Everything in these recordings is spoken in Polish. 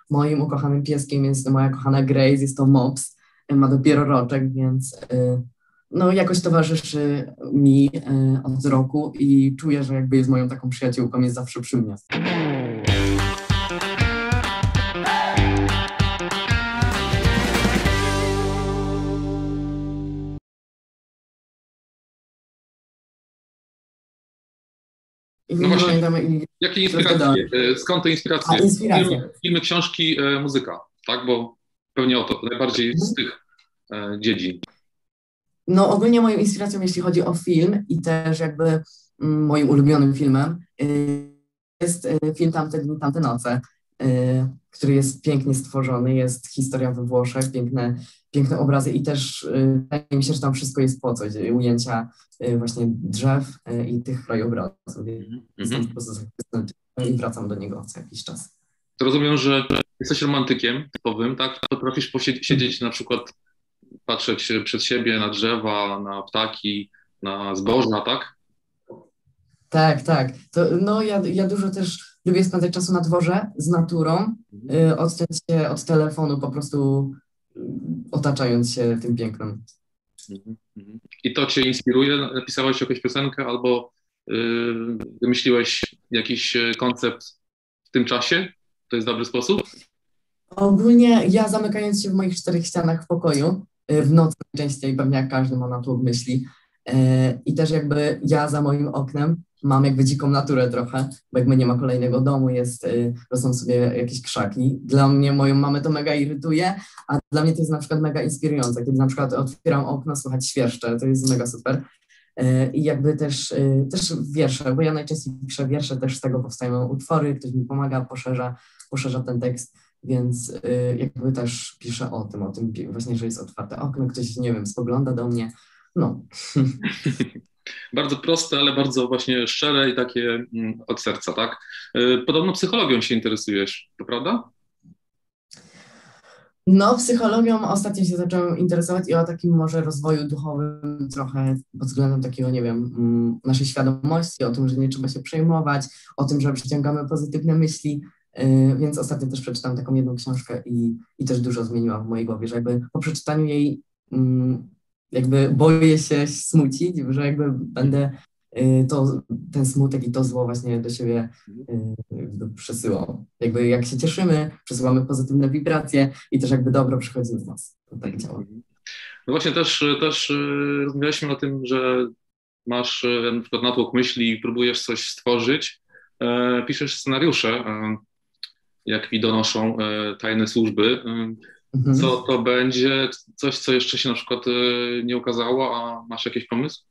moim ukochanym pieskiem jest moja kochana Grace, jest to mops, ma dopiero roczek, więc no jakoś towarzyszy mi od roku i czuję, że jakby jest moją taką przyjaciółką, jest zawsze przy mnie. No właśnie, jakie inspiracje? Skąd te inspiracje? Filmy, książki, muzyka, tak? Bo pewnie o to najbardziej z tych dziedzin. No ogólnie moją inspiracją, jeśli chodzi o film i też jakby moim ulubionym filmem jest film Tamte dni, tamte noce, który jest pięknie stworzony, jest historia we Włoszech, piękne obrazy i też wydaje mi się, że tam wszystko jest po coś, ujęcia właśnie drzew i tych krajobrazów. Jestem po prostu zachwycony i wracam do niego co jakiś czas. To rozumiem, że jesteś romantykiem typowym, tak? Potrafisz siedzieć na przykład, patrzeć przed siebie na drzewa, na ptaki, na zboża, tak? Tak. To, no ja dużo też lubię spędzać czasu na dworze z naturą, odciąć się od telefonu, po prostu otaczając się tym pięknem. I to cię inspiruje? Napisałeś jakąś piosenkę albo wymyśliłeś jakiś koncept w tym czasie? To jest dobry sposób? Ogólnie ja zamykając się w moich 4 ścianach w pokoju, w nocy najczęściej, pewnie jak każdy ma natłok myśli, i też jakby ja za moim oknem mam jakby dziką naturę trochę, bo jakby nie ma kolejnego domu, rosną sobie jakieś krzaki. Dla mnie, moją mamę to mega irytuje, a dla mnie to jest na przykład mega inspirujące, kiedy na przykład otwieram okno, słychać świerszcze, to jest mega super. I jakby też wiersze, bo ja najczęściej piszę wiersze, też z tego powstają utwory, ktoś mi pomaga, poszerza ten tekst, więc jakby też piszę o tym właśnie, że jest otwarte okno, ktoś, nie wiem, spogląda do mnie, no. Bardzo proste, ale bardzo właśnie szczere i takie od serca, tak? Podobno psychologią się interesujesz, to prawda? No, psychologią ostatnio się zacząłem interesować i o takim może rozwoju duchowym trochę pod względem takiego, nie wiem, naszej świadomości, o tym, że nie trzeba się przejmować, o tym, że przyciągamy pozytywne myśli, więc ostatnio też przeczytałam taką jedną książkę i też dużo zmieniła w mojej głowie, że jakby po przeczytaniu jej jakby boję się smucić, że jakby będę ten smutek i to zło właśnie do siebie przesyłał. Jakby jak się cieszymy, przesyłamy pozytywne wibracje i też jakby dobro przychodzi do nas. To tak działa. No właśnie też rozmawialiśmy o tym, że masz na przykład natłok myśli i próbujesz coś stworzyć. Piszesz scenariusze, jak mi donoszą tajne służby. Co to będzie? Coś, co jeszcze się na przykład nie ukazało, a masz jakiś pomysł?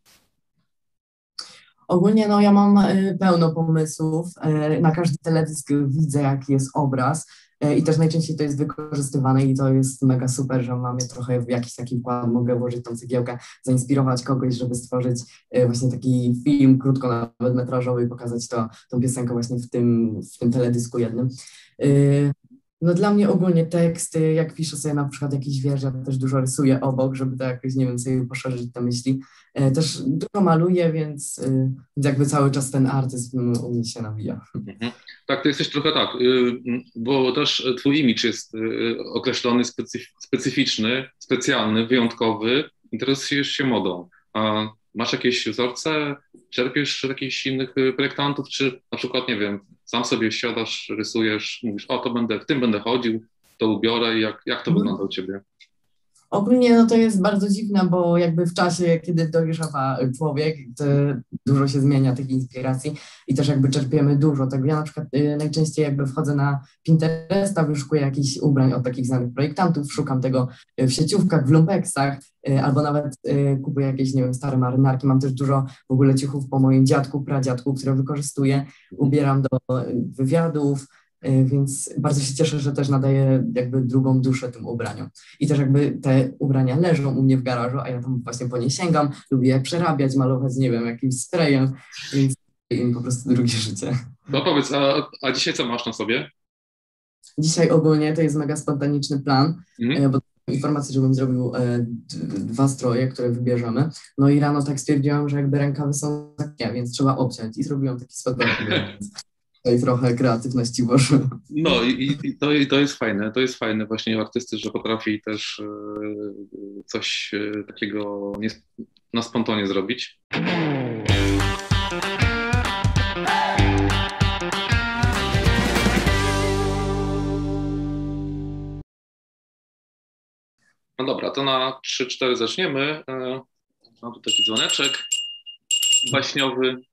Ogólnie no ja mam pełno pomysłów. Na każdy teledysk widzę, jaki jest obraz i też najczęściej to jest wykorzystywane i to jest mega super, że mamy trochę w jakiś taki wkład, mogę włożyć tą cegiełkę, zainspirować kogoś, żeby stworzyć właśnie taki film krótko, nawet metrażowy i pokazać tą piosenkę właśnie w tym teledysku jednym. No dla mnie ogólnie teksty, jak piszę sobie na przykład jakiś wiersz, ja też dużo rysuję obok, żeby to jakoś, nie wiem, sobie poszerzyć te myśli. Też dużo maluję, więc jakby cały czas ten artyzm u mnie się nawija. Tak, to jesteś trochę tak, bo też twój imidż jest określony, specyficzny, specjalny, wyjątkowy. Interesujesz się modą. A masz jakieś wzorce? Czerpiesz jakichś innych projektantów? Czy na przykład, nie wiem, sam sobie siadasz, rysujesz, mówisz, w tym będę chodził, to ubiorę i jak to wygląda u ciebie? Ogólnie no to jest bardzo dziwne, bo jakby w czasie, kiedy dojrzewa człowiek, to dużo się zmienia tych inspiracji i też jakby czerpiemy dużo. Tak ja na przykład najczęściej jakby wchodzę na Pinteresta, wyszukuję jakichś ubrań od takich znanych projektantów, szukam tego w sieciówkach, w lumpeksach, albo nawet kupuję jakieś, nie wiem, stare marynarki. Mam też dużo w ogóle ciuchów po moim dziadku, pradziadku, które wykorzystuję, ubieram do wywiadów, więc bardzo się cieszę, że też nadaję jakby drugą duszę tym ubraniom. I też jakby te ubrania leżą u mnie w garażu, a ja tam właśnie po nie sięgam, lubię je przerabiać, malować, nie wiem, jakimś sprayem, więc im po prostu drugie życie. No powiedz, a dzisiaj co masz na sobie? Dzisiaj ogólnie to jest mega spontaniczny plan, bo informację, żebym zrobił 2 stroje, które wybierzemy. No i rano tak stwierdziłam, że jakby rękawy są takie, więc trzeba obciąć i zrobiłam taki spontaniczny. Tutaj trochę kreatywności Boże. No i to jest fajne właśnie u artysty, że potrafi też coś takiego na spontanie zrobić. No dobra, to na 3-4 zaczniemy. Mam tu taki dzwoneczek baśniowy.